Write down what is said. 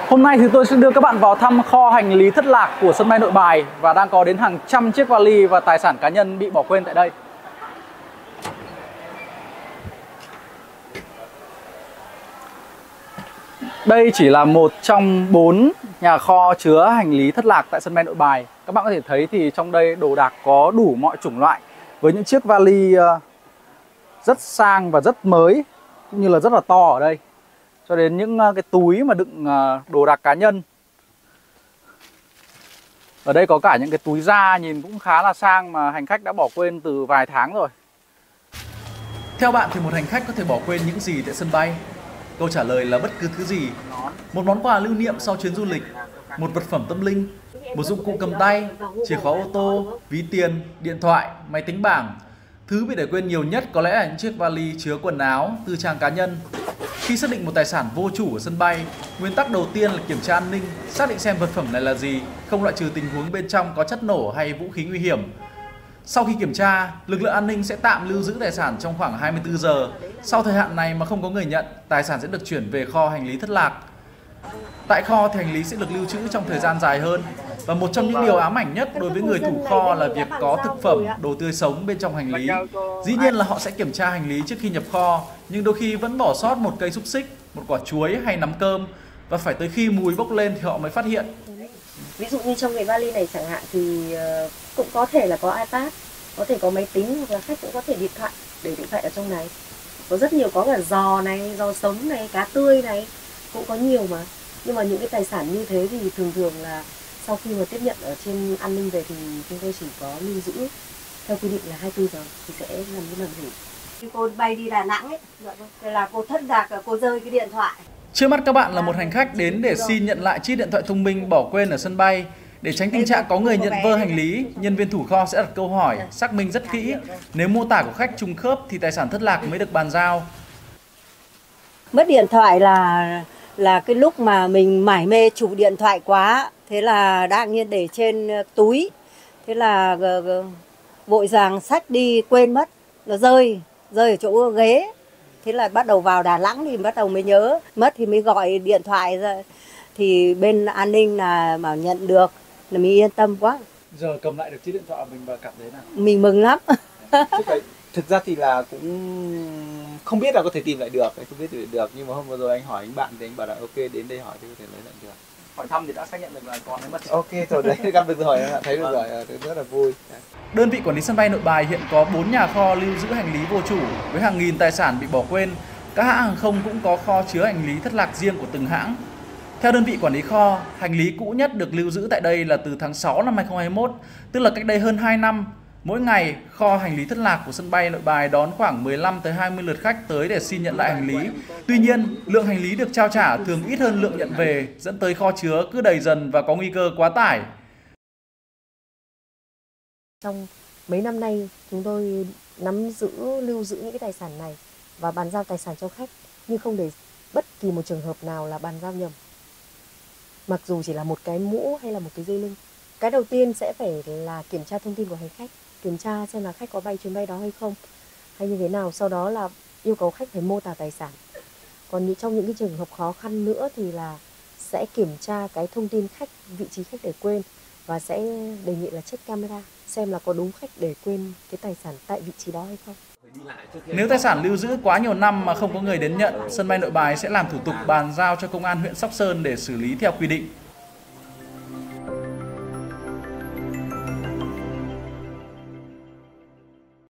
Hôm nay thì tôi sẽ đưa các bạn vào thăm kho hành lý thất lạc của sân bay Nội Bài và đang có đến hàng trăm chiếc vali và tài sản cá nhân bị bỏ quên tại đây. Đây chỉ là một trong 4 nhà kho chứa hành lý thất lạc tại sân bay Nội Bài. Các bạn có thể thấy thì trong đây đồ đạc có đủ mọi chủng loại, với những chiếc vali rất sang và rất mới, cũng như là rất là to ở đây, cho đến những cái túi mà đựng đồ đạc cá nhân. Ở đây có cả những cái túi da nhìn cũng khá là sang mà hành khách đã bỏ quên từ vài tháng rồi. Theo bạn thì một hành khách có thể bỏ quên những gì tại sân bay? Câu trả lời là bất cứ thứ gì. Một món quà lưu niệm sau chuyến du lịch, một vật phẩm tâm linh, một dụng cụ cầm tay, chìa khóa ô tô, ví tiền, điện thoại, máy tính bảng. Thứ bị để quên nhiều nhất có lẽ là những chiếc vali chứa quần áo, tư trang cá nhân. Khi xác định một tài sản vô chủ ở sân bay, nguyên tắc đầu tiên là kiểm tra an ninh, xác định xem vật phẩm này là gì, không loại trừ tình huống bên trong có chất nổ hay vũ khí nguy hiểm. Sau khi kiểm tra, lực lượng an ninh sẽ tạm lưu giữ tài sản trong khoảng 24 giờ. Sau thời hạn này mà không có người nhận, tài sản sẽ được chuyển về kho hành lý thất lạc. Tại kho thì hành lý sẽ được lưu trữ trong thời gian dài hơn. Và một trong những điều ám ảnh nhất đối với người thủ kho là việc có thực phẩm, đồ tươi sống bên trong hành lý. Dĩ nhiên là họ sẽ kiểm tra hành lý trước khi nhập kho, nhưng đôi khi vẫn bỏ sót một cây xúc xích, một quả chuối hay nắm cơm. Và phải tới khi mùi bốc lên thì họ mới phát hiện. Ví dụ như trong cái vali này chẳng hạn thì cũng có thể là có iPad, có thể có máy tính, hoặc là khách cũng có thể điện thoại, để điện thoại ở trong này. Có rất nhiều, có cả giò này, giò sống này, cá tươi này, cũng có nhiều mà. Nhưng mà những cái tài sản như thế thì thường thường là sau khi mà tiếp nhận ở trên an ninh về thì chúng tôi chỉ có lưu giữ theo quy định là 24 giờ thì sẽ làm cái bản hủy. Khi cô bay đi Đà Nẵng ấy, là cô thất lạc, cô rơi cái điện thoại. Trước mắt các bạn là một hành khách đến để xin nhận lại chiếc điện thoại thông minh bỏ quên ở sân bay. Để tránh tình trạng có người nhận vơ hành lý, nhân viên thủ kho sẽ đặt câu hỏi, xác minh rất kỹ. Nếu mô tả của khách trùng khớp thì tài sản thất lạc mới được bàn giao. Mất điện thoại là cái lúc mà mình mải mê chụp điện thoại quá, thế là đang nhiên để trên túi, thế là vội vàng xách đi quên mất, nó rơi ở chỗ ghế. Thế là bắt đầu vào Đà Nẵng thì bắt đầu mới nhớ, mất thì mới gọi điện thoại ra, thì bên an ninh là bảo nhận được, là mình yên tâm quá. Giờ cầm lại được chiếc điện thoại của mình và cảm thấy nào? Mình mừng lắm. Thực ra thì là cũng không biết là có thể tìm lại được, không biết tìm lại được, nhưng mà hôm vừa rồi anh hỏi anh bạn thì anh bảo là ok, đến đây hỏi thì có thể lấy lại được. Hỏi thăm thì đã xác nhận được là con ấy mất. Ok rồi đấy, gặp được rồi, thấy được rồi, rất là vui. Đơn vị quản lý sân bay Nội Bài hiện có 4 nhà kho lưu giữ hành lý vô chủ với hàng nghìn tài sản bị bỏ quên. Các hãng hàng không cũng có kho chứa hành lý thất lạc riêng của từng hãng. Theo đơn vị quản lý kho, hành lý cũ nhất được lưu giữ tại đây là từ tháng 6 năm 2021, tức là cách đây hơn 2 năm. Mỗi ngày, kho hành lý thất lạc của sân bay Nội Bài đón khoảng 15 tới 20 lượt khách tới để xin nhận lại hành lý. Tuy nhiên, lượng hành lý được trao trả thường ít hơn lượng nhận về, dẫn tới kho chứa cứ đầy dần và có nguy cơ quá tải. Trong mấy năm nay, chúng tôi lưu giữ những cái tài sản này và bàn giao tài sản cho khách, nhưng không để bất kỳ một trường hợp nào là bàn giao nhầm. Mặc dù chỉ là một cái mũ hay là một cái dây lưng. Cái đầu tiên sẽ phải là kiểm tra thông tin của hành khách, kiểm tra xem là khách có bay chuyến bay đó hay không, hay như thế nào. Sau đó là yêu cầu khách phải mô tả tài sản. Còn trong những cái trường hợp khó khăn nữa thì là sẽ kiểm tra cái thông tin khách, vị trí khách để quên, và sẽ đề nghị là check camera xem là có đúng khách để quên cái tài sản tại vị trí đó hay không. Nếu tài sản lưu giữ quá nhiều năm mà không có người đến nhận, sân bay Nội Bài sẽ làm thủ tục bàn giao cho công an huyện Sóc Sơn để xử lý theo quy định.